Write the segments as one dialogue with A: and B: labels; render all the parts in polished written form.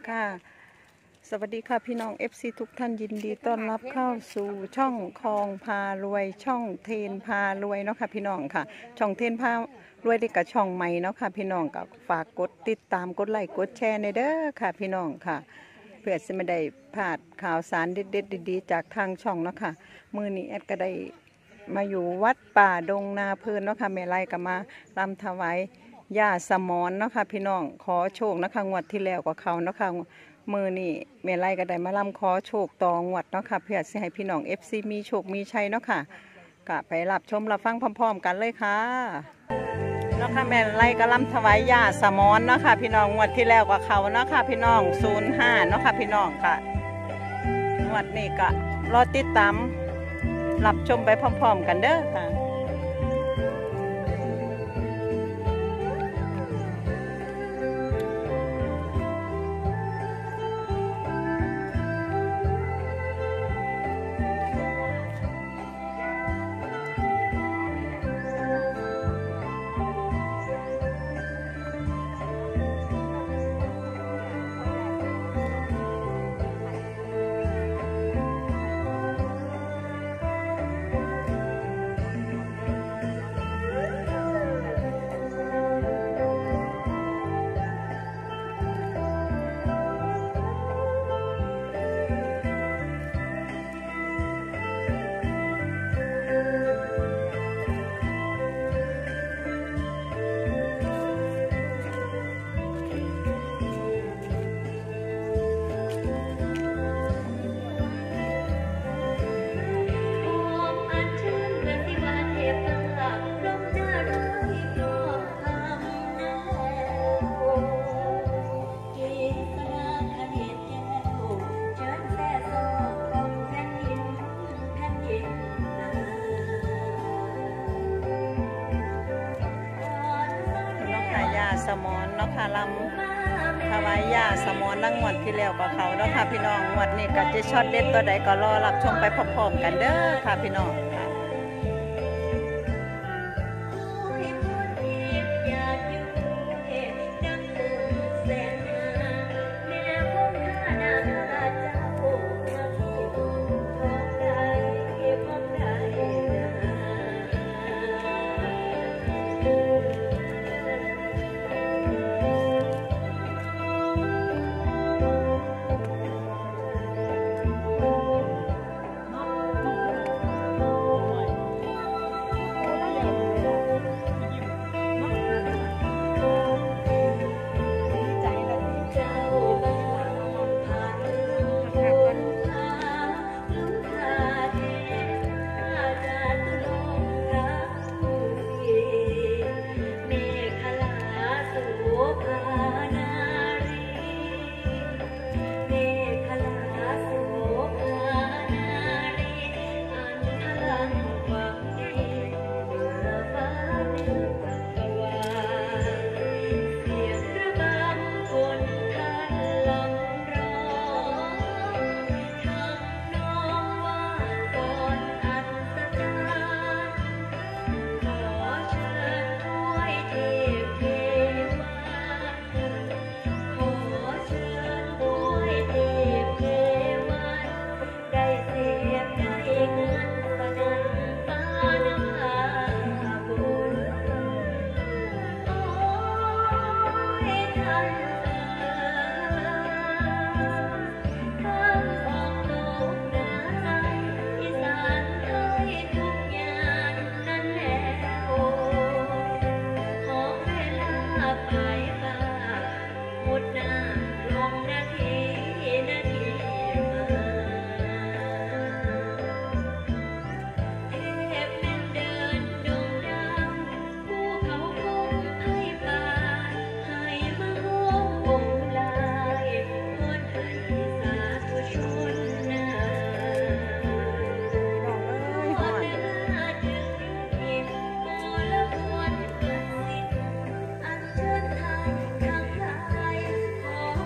A: ค่ะสวัสดีค่ะพี่น้อง FC ทุกท่านยินดีต้อนรับเข้าสู่ช่องคลองพารวยช่องเทนพารวยเนาะค่ะพี่น้องค่ะช่องเทนพารวยได้กับช่องใหม่เนาะค่ะพี่น้องก็ฝากกดติดตามกดไลค์กดแชร์ในเด้อค่ะพี่น้องค่ะเพื่อจะไม่ได้พลาดข่าวสารเด็ดๆดีๆจากทางช่องเนาะค่ะมื้อนี้แอดก็ได้มาอยู่วัดป่าดงนาเพลินเนาะค่ะแม่ไล่ก็มารำถวายย่าสมอนเนาะค่ะพี่น้องขอโชคนะคะงวดที่แล้วกับเขาเนาะค่ะมือนี่แม่ไล่ก็ได้มาลำขอโชคต่องวดเนาะค่ะเพื่อสิให้พี่น้อง FC มีโชคมีชัยเนาะค่ะก็ไปรับชมรับฟังพร้อมๆกันเลยค่ะเนาะค่ะแม่ไล่ก็ลำถวายย่าสมอนเนาะค่ะพี่น้องงวดที่แล้วกับเขาเนาะค่ะพี่น้อง05เนาะค่ะพี่น้องค่ะงวดนี้ก็รอติดตามรับชมไปพร้อมๆกันเด้อค่ะสมอนเนาะค่ะลำถวายย่าสมอนนั่งงวดที่แล้วกับเขาเนาะค่ะพี่น้องงวดนี้ก็จะช็อตเด็ดตัวใดก็รอรับชมไปพร้อมๆกันเด้อค่ะพี่น้องค่ะ
B: ขอ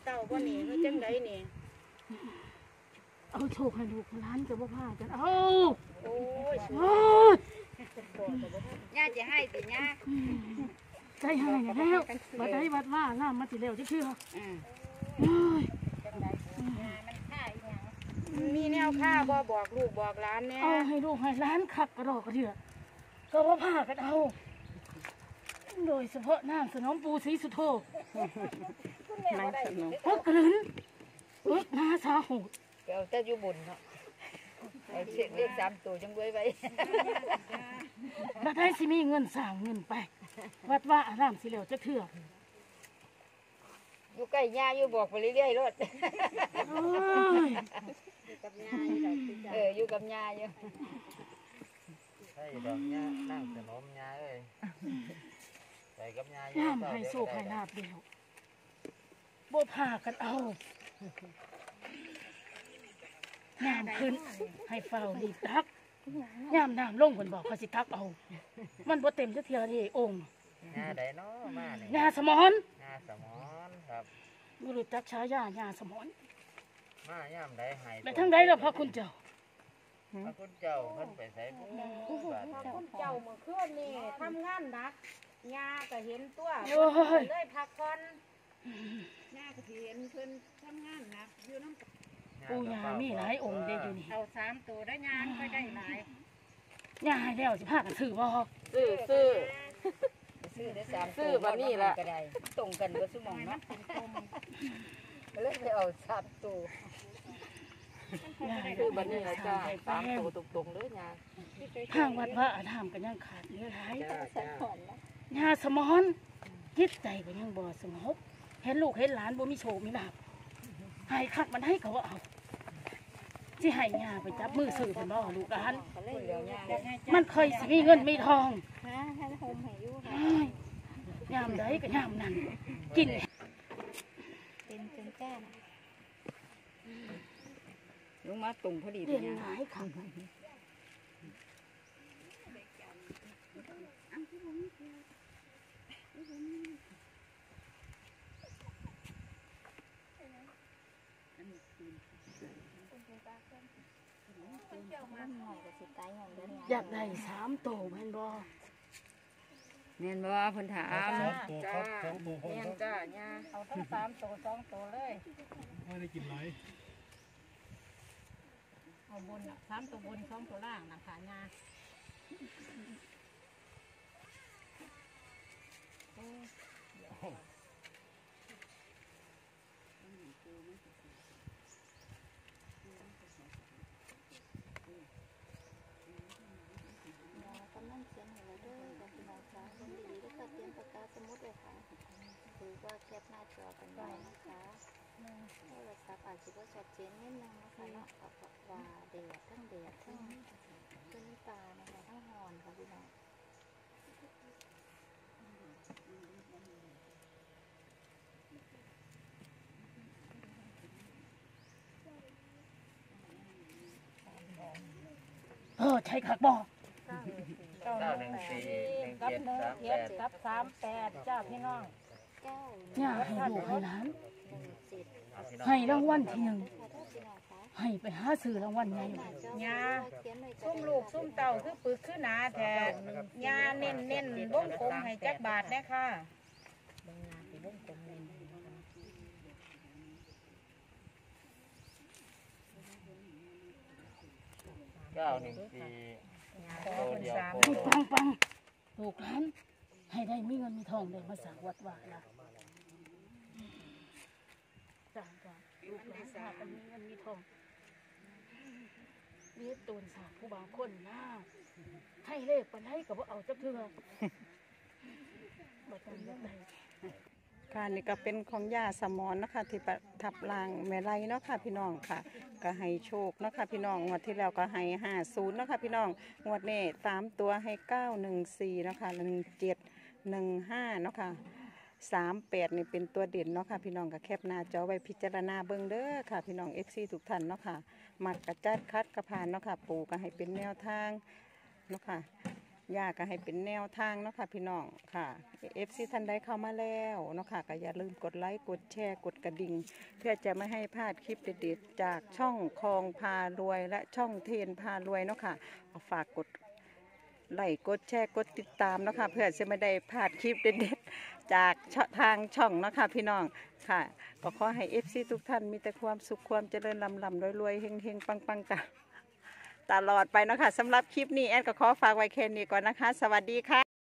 B: เต่าบ่นี่เฮาจังไดนี่
C: เอาโชคให้ลูกร้านจะบ่พลาดกันเอา
B: โอ้ย
C: โอ้ย
B: ย่าจะให้ติย่า
C: ใจหายแล้วบัดใดบัดว่าน้ำมาสิแล้วจะเชื่อ
B: อือ
C: โอ้ย
B: มีแนวค่าบ่บอกลูกบอกหลานแน่
C: เอาให้ลูกให้ร้านขักกระดอกกระเดือก็บ่พลาดกันเอาโดยเฉพาะนางสนมปูศรีสุโธ
A: นางสนม
C: พวกกระลืนพวกนาสาหู
B: ไปเอาแต่อยู่บุญเนาะเอาเช็คเลข3ตัวจังไว้ไว้
C: บัดใดสิมีเงินสร้างเงินไปวัดว่าอารามสิแล้วจะเชื่อ
B: อยู่ใกล้ย่าอยู่บอกไปเรื่อยๆรถ
C: โอ้ย
B: อยู่กับย่าอยู่
D: ใช่ดอกยานั่งสนมยาเอ้ยไปกับยา
C: ย่ามให้โชคให้ลาบเดียวบ่พากันเอาน้ำขึ้นให้เฝ้ารีบตักย่ามน้ำลงคนบอกเขาสิตักเอา มันบ่เต็มจะเทียนี่องค์
D: ยาใดเนาะมาเนี่ย
C: ยาสมอน
D: ยาสมอนครับ
C: บ่รู้จักฉายายาสมอน
D: มาย่ำใดให้
C: แล้วทั้งใดล่ะพระคุณเจ้า
D: พระคุณเจ้าเพิ่นไปใส่บุญบาท
B: คุณเจ้าเมื่อคืนนี่ทำงานหนักย่าก็เห็นตัว
C: โอ้ย
B: เลยพักผ่อนย่าก็สิเห็นเพิ่นทำงานหนักอยู่น้ำ
C: ปูยามีหลายองค์เด้อยู่นี่
B: เอา3ตัวได้งานไปได้หลาย
C: ยาให้แล้วสิพากันซื้อบ่
B: ซื้อได้3ตัววันนี้ล่ะก็ได้ตรงกันเบิดซุหม่องเนาะก็เลยไปเอา3ตัวย
C: าให้
B: คือบัดนี้ล่ะจ้า
C: 3
B: ตัวตรงๆเลยย่า
C: ทางวัดว่าอารามก็ยังขาดเหลือหลาย
D: จ้าจ้าย
C: าสมอนจิตใจก็ยังบ่สงบเห็นลูกเห็นหลานบ่มีโชคมีลาภให้คักมันให้เขาเอาที่ให้ยาไปจับมือซื้อเป็นบ่ลูกหลาน
B: ก็เลยเดี๋ยวย่า
C: มันเคยสิมีเงินมีทอง
B: ให้โฮมให้อยู่ค่ะ
C: เอ้ยยามใดก็ยามนั้นกิน
B: เป็นแก้มลงมาตรงพอดี
C: เรียนหลายครั้ง อยากได้3 โตแม่นบ่
B: แม่นบ่เพิ่นถาม
D: จ้าแม่นจ้า
B: ย่าเอาทั้ง3ตัว2ตัวเลย
E: ไม่ได้กินไร
B: เอาบน3ตัวบน2ตัวล่างนะคะย่า
F: กำลังเขียนให้เราด้วยกันพี่น้องคะคนดีแล้วก็เตรียมปากกาสมุดเลยค่ะหรือว่าแคปหน้าจอกันไว้นะคะโทรศัพท์อาจจะว่าชัดเจนนิดนึงนะคะเนาะกับว่าแดดทั้งขึ้นตานะคะทั้งหอนค่ะพี่น้อง
C: ใช่คักบ่
D: 914 1738
B: กับ38จ้าพี่น้อง
C: ยาให้ลูกให้หลาน
F: 17
C: ให้รางวัลที่ 1
F: ค่ะท่านพี่น้องคะ
C: ให้ไปหาซื้อรางวัลใหญ่
B: ย่า
F: เขียนเลย
B: ซุ่มลูกซุ่มเต่าคือปึกคือหนาแท้ย่าเน้นวงกลมให้จักบาทนะค่ะ
D: 914ตัวเดียวโค
C: ให้
D: โล
C: ปังลูกหลานให้ได้มีเงินมีทองได้มาสร้างวัดว่าล่ะจ้าลูกหลานหากันมีเงินมีทองมีตูนสร้างผู้บางคนนะให้เลขปานใดก็บ่เอาจักเทื่อบ่ต้องอยากได้
A: ค่ะนี่ก็เป็นของย่าสมอนนะคะที่ประทับรางแม่ไรเนาะค่ะพี่น้องค่ะก็ให้โชคเนาะค่ะพี่น้องงวดที่แล้วก็ให้50เนาะค่ะพี่น้องงวดนี้3ตัวให้914เนาะค่ะ1715เนาะค่ะ38นี่เป็นตัวเด่นเนาะค่ะพี่น้องก็แคปหน้าจอไว้พิจารณาเบิ่งเด้อค่ะพี่น้อง FC ทุกท่านเนาะค่ะมักกระจัดคัดกระพานเนาะค่ะปู่ก็ให้เป็นแนวทางเนาะค่ะย่าก็ให้เป็นแนวทางเนาะค่ะพี่น้องค่ะ FC ท่านใดเข้ามาแล้วเนาะค่ะก็อย่าลืมกดไลค์กดแชร์กดกระดิ่งเพื่อจะไม่ให้พลาดคลิปเด็ดๆจากช่องคลองพารวยและช่องเทนพารวยเนาะค่ะเอาฝากกดไลค์กดแชร์กดติดตามเนาะค่ะเพื่อจะไม่ได้พลาดคลิปเด็ดๆจากทางช่องเนาะค่ะพี่น้องค่ะก็ขอให้ FC ทุกท่านมีแต่ความสุขความเจริญลำๆรวยๆเฮงๆปังๆกันตลอดไปเนาะค่ะสำหรับคลิปนี้แอดก็ขอฝากไว้แค่นี้ก่อนนะคะสวัสดีค่ะ